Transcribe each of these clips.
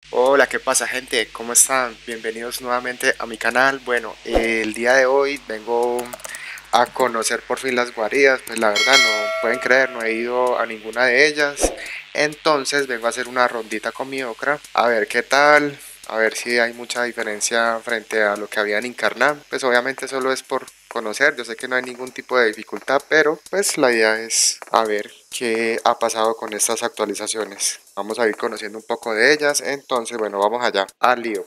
Hola, ¿qué pasa, gente? ¿Cómo están? Bienvenidos nuevamente a mi canal. Bueno, el día de hoy vengo a conocer por fin las guaridas. Pues la verdad no pueden creer, no he ido a ninguna de ellas. Entonces vengo a hacer una rondita con mi ocra, a ver qué tal, a ver si hay mucha diferencia frente a lo que había en Incarnam. Pues obviamente solo es por conocer, yo sé que no hay ningún tipo de dificultad, pero pues la idea es a ver qué ha pasado con estas actualizaciones. Vamos a ir conociendo un poco de ellas, entonces bueno, vamos allá, al lío.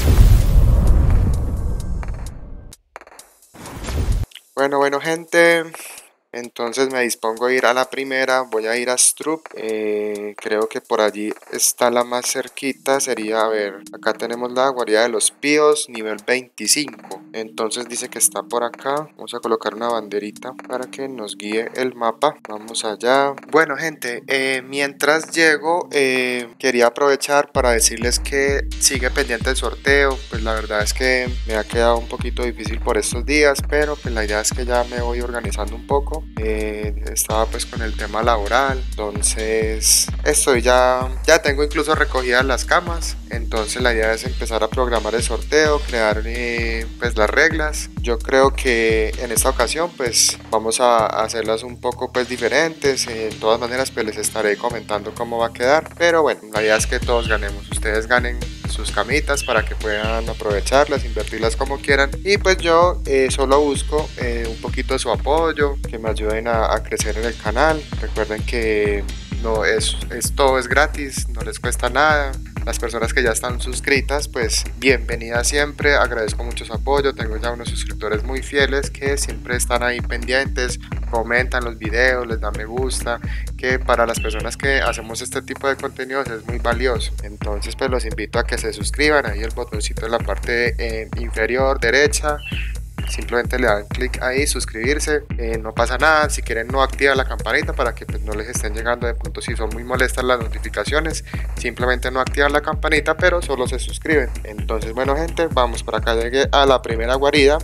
Bueno, gente, entonces me dispongo a ir a la primera, voy a ir a Strup, creo que por allí está la más cerquita, sería, a ver, acá tenemos la guarida de los píos, nivel 25, entonces dice que está por acá, vamos a colocar una banderita para que nos guíe el mapa, vamos allá. Bueno, gente, mientras llego, quería aprovechar para decirles que sigue pendiente el sorteo, pues la verdad es que me ha quedado un poquito difícil por estos días, pero pues la idea es que ya me voy organizando un poco. Estaba pues con el tema laboral, entonces estoy ya tengo incluso recogidas las camas, entonces la idea es empezar a programar el sorteo, crear pues las reglas. Yo creo que en esta ocasión pues vamos a hacerlas un poco pues diferentes, de todas maneras pues les estaré comentando cómo va a quedar, pero bueno, la idea es que todos ganemos, ustedes ganen sus camitas para que puedan aprovecharlas, invertirlas como quieran, y pues yo solo busco un poquito de su apoyo, que me ayuden a crecer en el canal. Recuerden que no todo es gratis, no les cuesta nada. Las personas que ya están suscritas, pues bienvenidas siempre, agradezco mucho su apoyo, tengo ya unos suscriptores muy fieles que siempre están ahí pendientes, comentan los videos, les dan me gusta, que para las personas que hacemos este tipo de contenidos es muy valioso. Entonces pues los invito a que se suscriban, ahí el botoncito en la parte inferior derecha, simplemente le dan clic ahí, suscribirse, no pasa nada. Si quieren no activar la campanita para que pues, no les estén llegando de pronto, si son muy molestas las notificaciones, simplemente no activan la campanita, pero solo se suscriben. Entonces bueno, gente, vamos para acá, llegué a la primera guarida.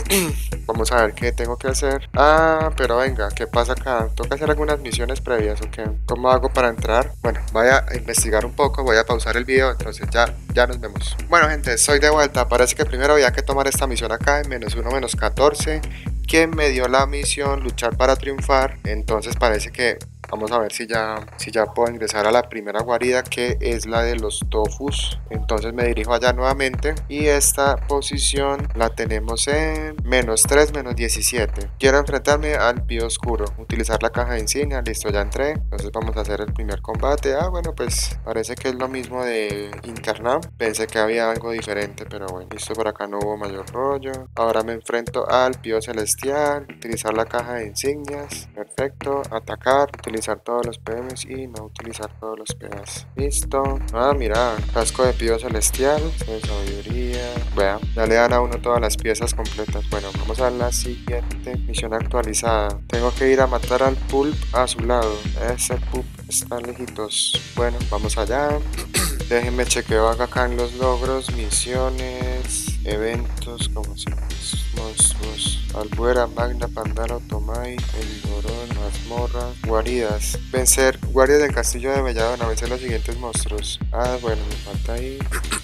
Vamos a ver qué tengo que hacer. Pero venga, ¿qué pasa acá? ¿Toca hacer algunas misiones previas o qué? ¿Cómo hago para entrar? Bueno, voy a investigar un poco, voy a pausar el video, entonces ya nos vemos. Bueno, gente, estoy de vuelta. Parece que primero había que tomar esta misión acá en -1, -14. ¿Quién me dio la misión? Luchar para triunfar. Entonces parece que vamos a ver si ya puedo ingresar a la primera guarida, que es la de los tofus. Entonces me dirijo allá nuevamente y esta posición la tenemos en -3, -17. Quiero enfrentarme al pío oscuro, utilizar la caja de insignia. Listo, ya entré. Entonces vamos a hacer el primer combate. Bueno, pues parece que es lo mismo de Incarnam. Pensé que había algo diferente, pero bueno. Listo, por acá no hubo mayor rollo. Ahora me enfrento al pío celestial, utilizar la caja de insignias. Perfecto, atacar, utilizar todos los PMs y no utilizar todos los PAs. Listo. Mira, casco de pío celestial, de sabiduría. Vea, ya le dan a uno todas las piezas completas. Bueno, vamos a la siguiente misión actualizada. Tengo que ir a matar al pulp a su lado. Ese pulp está lejitos. Bueno, vamos allá. Déjenme chequeo acá en los logros, misiones, eventos, como si monstruos, Albuera, Magna, Pandaro, Tomai, El Dorón, mazmorra, guaridas. Vencer guardias del castillo de Belladona, vencer los siguientes monstruos. Bueno, me falta ahí.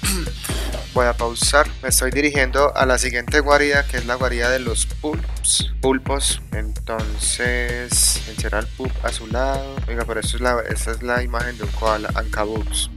Voy a pausar. Me estoy dirigiendo a la siguiente guarida, que es la guarida de los pulpos. Entonces, vencer al pulp a su lado. Oiga, pero esta es la imagen de un koala. Ankaboobs.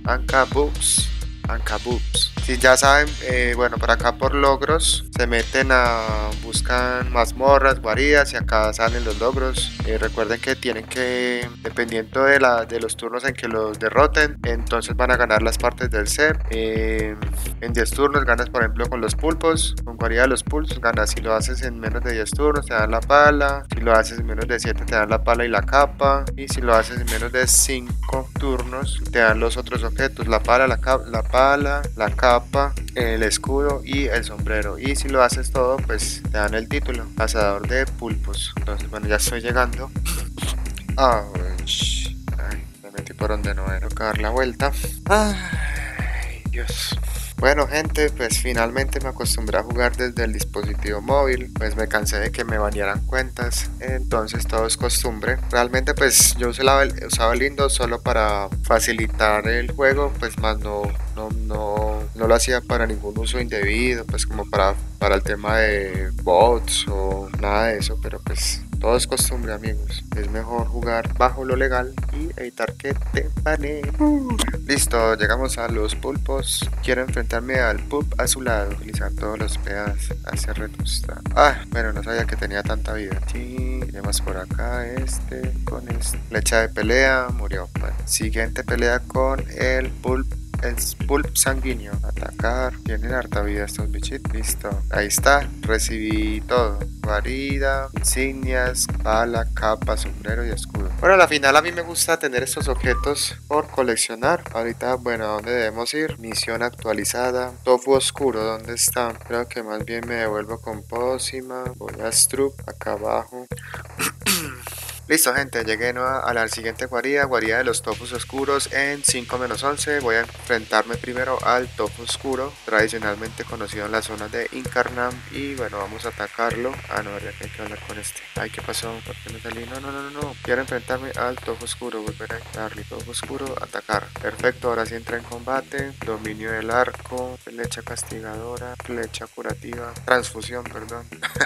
Si ya saben, bueno, por acá por logros se meten buscan mazmorras, guaridas, y acá salen los logros. Recuerden que tienen que, dependiendo de los turnos en que los derroten, entonces van a ganar las partes del set. En 10 turnos ganas, por ejemplo, con los pulpos, con guarida de los pulpos ganas. Si lo haces en menos de 10 turnos te dan la pala, si lo haces en menos de 7 te dan la pala y la capa, y si lo haces en menos de 5 turnos te dan los otros objetos, la pala, la capa, el escudo y el sombrero. Y si lo haces todo, pues te dan el título, cazador de pulpos. Entonces bueno, ya estoy llegando. Me metí por donde no era. Tengo que dar la vuelta. Ay, Dios. Bueno, gente, pues finalmente me acostumbré a jugar desde el dispositivo móvil, pues me cansé de que me banearan cuentas, entonces todo es costumbre. Realmente pues yo usaba el Windows solo para facilitar el juego, pues más no no lo hacía para ningún uso indebido, pues como para el tema de bots o nada de eso, pero pues todo es costumbre, amigos. Es mejor jugar bajo lo legal y evitar que te baneen. Listo, llegamos a los pulpos. Quiero enfrentarme al pulp a su lado, utilizar todos los pedas. Hace reto está. Ah, bueno, no sabía que tenía tanta vida. Sí, tenemos por acá con este. Flecha de pelea, murió. Bueno, siguiente pelea con el pulp. El pulp sanguíneo. Atacar. Tienen harta vida estos bichitos. Listo. Ahí está. Recibí todo. Guarida, insignias, bala, capa, sombrero y escudo. Bueno, a la final a mí me gusta tener estos objetos por coleccionar. Ahorita, bueno, ¿a dónde debemos ir? Misión actualizada. Tofu oscuro, ¿dónde está? Creo que más bien me devuelvo con pócima. Voy a Strup, acá abajo. Listo, gente, llegué a la siguiente guarida de los tofus oscuros en 5-11. Voy a enfrentarme primero al tofu oscuro, tradicionalmente conocido en la zona de Incarnam. Y bueno, vamos a atacarlo. Ah, no, verdad que hay que hablar con este. Ay, ¿qué pasó? ¿Por qué me salí? No. Quiero enfrentarme al tofu oscuro, volver a darle tofu oscuro, atacar. Perfecto, ahora sí entra en combate. Dominio del arco, flecha castigadora, flecha curativa, transfusión, perdón.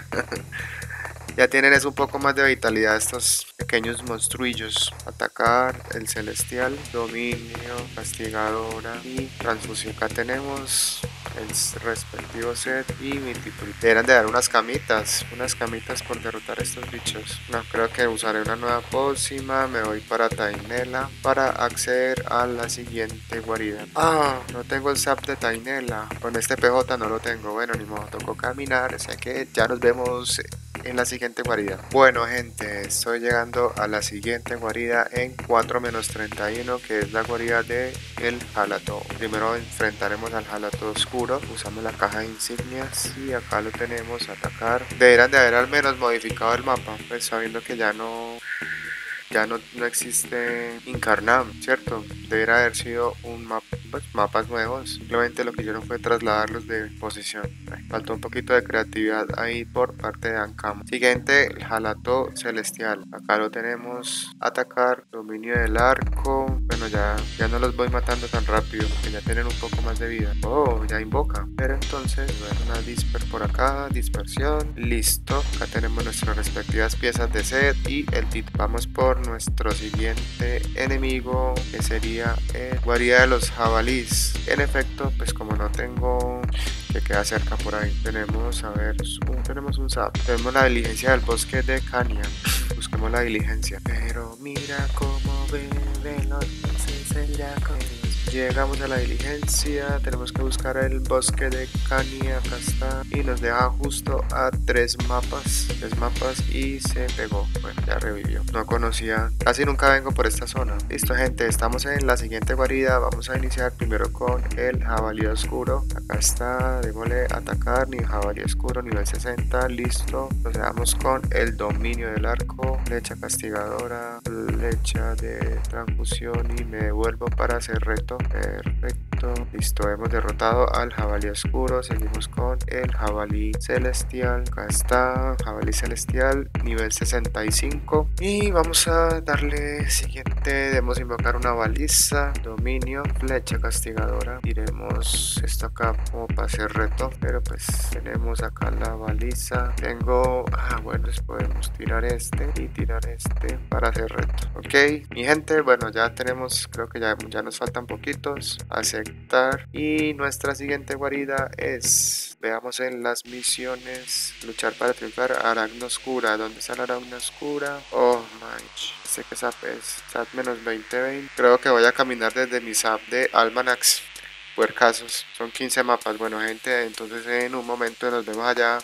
Ya tienen es un poco más de vitalidad estos pequeños monstruillos. Atacar, el celestial, dominio, castigadora y transfusión. Acá tenemos el respectivo set y mi título. Deberán de dar unas camitas por derrotar estos bichos. No, creo que usaré una nueva pócima. Me voy para Tainela para acceder a la siguiente guarida. Ah, no tengo el sap de Tainela. Con este PJ no lo tengo. Bueno, ni modo, tocó caminar. O sea que ya nos vemos en la siguiente guarida. Bueno, gente, estoy llegando a la siguiente guarida en 4-31, que es la guarida de el Halato. Primero enfrentaremos al Halato oscuro. Usamos la caja de insignias y acá lo tenemos. Atacar. Deberán de haber al menos modificado el mapa, pues sabiendo que no existe Incarnam, ¿cierto? Debería haber sido un mapa, pues, mapas nuevos. Simplemente lo que hicieron fue trasladarlos de posición. Faltó un poquito de creatividad ahí por parte de Ankama. Siguiente, el Halato celestial. Acá lo tenemos. Atacar, dominio del arco. Bueno, ya no los voy matando tan rápido porque ya tienen un poco más de vida. Oh, ya invoca. Pero entonces, bueno, una disper por acá, dispersión. Listo. Acá tenemos nuestras respectivas piezas de set y el tit. Vamos por nuestro siguiente enemigo, que sería el guarida de los jabalís. En efecto, pues como no tengo, que queda cerca por ahí, tenemos, a ver, tenemos un zap, tenemos la diligencia del bosque de Cania. Busquemos la diligencia. Pero mira cómo beben los peces el yaco. Llegamos a la diligencia, tenemos que buscar el bosque de Cania, acá está, y nos deja justo a 3 mapas y se pegó. Bueno, ya revivió. No conocía, casi nunca vengo por esta zona. Listo, gente, estamos en la siguiente guarida. Vamos a iniciar primero con el jabalí oscuro. Acá está, démosle atacar, ni jabalí oscuro, nivel 60, listo. Procedamos con el dominio del arco, flecha castigadora, flecha de transfusión y me devuelvo para hacer reto. Perfecto, listo, hemos derrotado al jabalí oscuro. Seguimos con el jabalí celestial. Acá está, jabalí celestial, nivel 65. Y vamos a darle siguiente. Debemos invocar una baliza, dominio, flecha castigadora. Iremos esto acá como para hacer reto, pero pues tenemos acá la baliza. Bueno, pues podemos tirar este y tirar este para hacer reto. Ok, mi gente, bueno, ya tenemos, creo que ya nos faltan poquitos. Aceptar. Y nuestra siguiente guarida es, veamos en las misiones, luchar para triunfar, aracna oscura. ¿Dónde está la aracna oscura? Oh my, sé que SAP es SAP menos 20. Creo que voy a caminar desde mi SAP de Almanax. Puercasos, son 15 mapas. Bueno, gente, entonces en un momento nos vemos allá.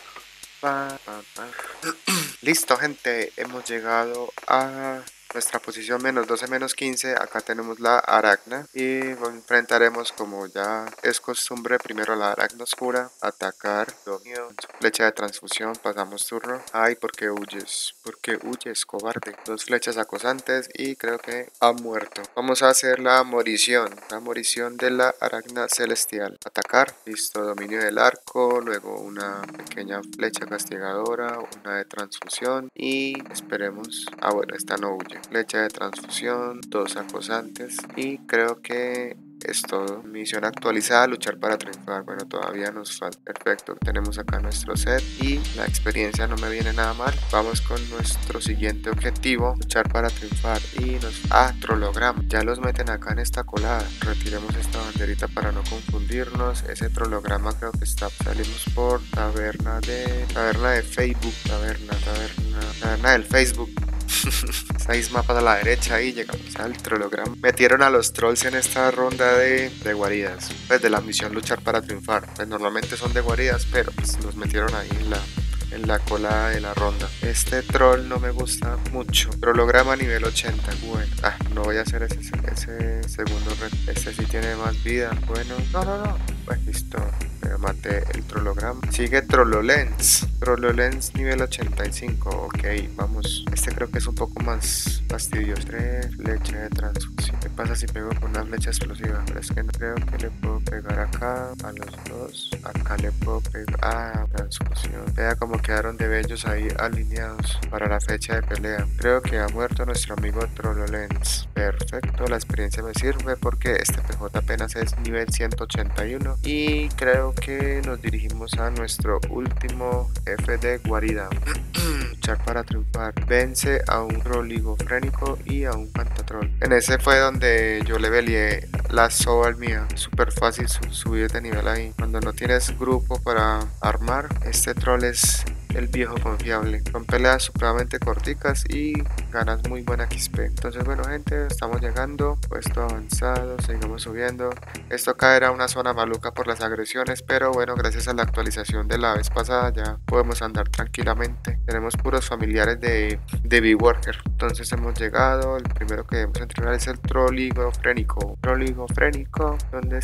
Listo, gente, hemos llegado a nuestra posición -12-15. Acá tenemos la aracna y enfrentaremos, como ya es costumbre, primero la aracna oscura. Atacar, dominio, flecha de transfusión, pasamos turno. Ay, ¿por qué huyes? ¿Por qué huyes, cobarde? 2 flechas acosantes y creo que ha muerto. Vamos a hacer la morición de la aracna celestial. Atacar, listo, dominio del arco, luego una pequeña flecha castigadora, una de transfusión y esperemos. Bueno, esta no huye. Flecha de transfusión, 2 acosantes y creo que es todo. Misión actualizada, luchar para triunfar. Bueno, todavía nos falta. Perfecto, tenemos acá nuestro set y la experiencia no me viene nada mal. Vamos con nuestro siguiente objetivo, luchar para triunfar. Y trolograma. Ya los meten acá en esta colada. Retiremos esta banderita para no confundirnos. Ese trolograma creo que está. Salimos por taberna de Facebook. Taberna del Facebook. 6 mapas a la derecha y llegamos al trolograma. Metieron a los trolls en esta ronda de guaridas, pues de la misión luchar para triunfar. Pues normalmente son de guaridas, pero pues los metieron ahí en la cola de la ronda. Este troll no me gusta mucho. Trolograma nivel 80. Bueno, no voy a hacer ese segundo reto. Este sí tiene más vida. Bueno, no. Pues listo. Me maté el trolograma. Sigue Trollolens. Trollolens nivel 85. Ok, vamos. Este creo que es un poco más fastidioso. 3 flecha de transfusión. ¿Qué pasa si pego con una flecha explosiva? Pero es que no creo que le puedo pegar acá a los dos. Acá le puedo pegar. Transfusión. Vea cómo quedaron de bellos ahí alineados para la fecha de pelea. Creo que ha muerto nuestro amigo Trollolens. Perfecto, la experiencia me sirve porque este PJ apenas es nivel 181 y creo que nos dirigimos a nuestro último jefe de guarida. Luchar para triunfar. Vence a un troligofrénico y a un pantatrol. En ese fue donde yo le leveleé la soba mía. Súper fácil subir de nivel ahí. Cuando no tienes grupo para armar, este troll es el viejo confiable. Son peleas supremamente corticas y ganas muy buena XP. Entonces bueno gente, estamos llegando, puesto avanzado, seguimos subiendo. Esto acá era una zona maluca por las agresiones, pero bueno, gracias a la actualización de la vez pasada ya podemos andar tranquilamente. Tenemos puros familiares de B-Worker. Entonces hemos llegado, el primero que debemos entrenar es el troligofrénico. Troligofrénico, ¿dónde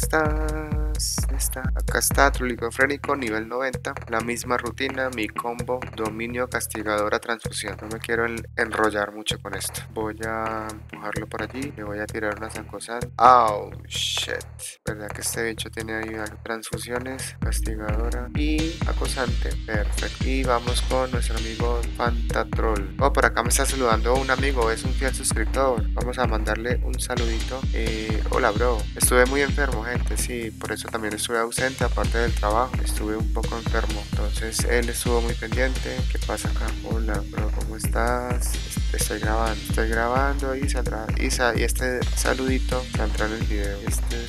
estás? Acá está, troligofrénico nivel 90. La misma rutina, mi combo, dominio, castigadora, transfusión. No me quiero enrollar mucho con esto. Voy a empujarlo por allí. Le voy a tirar una zancosan. Oh, shit. ¿Verdad que este bicho tiene ahí transfusiones, castigadora y acosante? Perfecto. Y vamos con nuestro amigo Fantatroll. Oh, por acá me está saludando un amigo. Es un fiel suscriptor. Vamos a mandarle un saludito. Hola, bro. Estuve muy enfermo, gente. Sí, por eso también estuve ausente. Aparte del trabajo, estuve un poco enfermo. Entonces, él estuvo muy pendiente. ¿Qué pasa acá? Hola, bro. ¿Cómo estás? Estoy grabando y saldrá. Y este saludito saldrá en el video.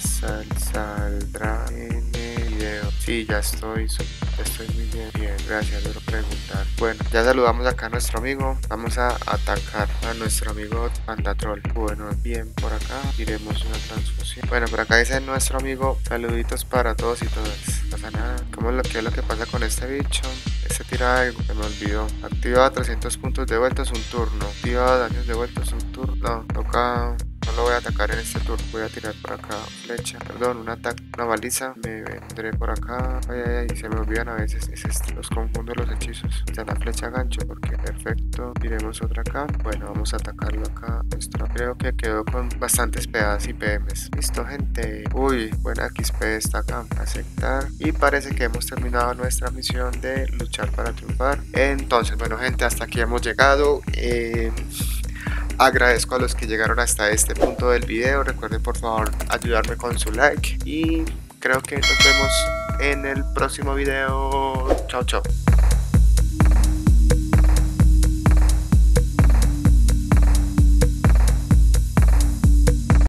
Saldrá en el video. Sí, ya estoy muy bien. Bien, gracias por preguntar. Bueno, ya saludamos acá a nuestro amigo. Vamos a atacar a nuestro amigo Pandatroll. Bueno, bien, por acá iremos una transfusión. Bueno, por acá dice nuestro amigo, saluditos para todos y todas. No pasa nada. ¿Qué es lo que pasa con este bicho? Este tira algo, se me olvidó. Activa 300 puntos de vuelta, es un turno. Activa daños de vuelta, es un turno. No, toca. No lo voy a atacar en este turno. Voy a tirar por acá flecha. Perdón, una baliza. Me vendré por acá. Ay, se me olvidan a veces. Es este. Los confundo los hechizos. Está la flecha gancho porque perfecto. Tiremos otra acá. Bueno, vamos a atacarlo acá. Creo que quedó con bastantes pedadas y PMs. Listo, gente. Uy, buena XP está acá. Aceptar. Y parece que hemos terminado nuestra misión de luchar para triunfar. Entonces, bueno, gente, hasta aquí hemos llegado. Agradezco a los que llegaron hasta este punto del video. Recuerden por favor ayudarme con su like y creo que nos vemos en el próximo video. Chao, chao.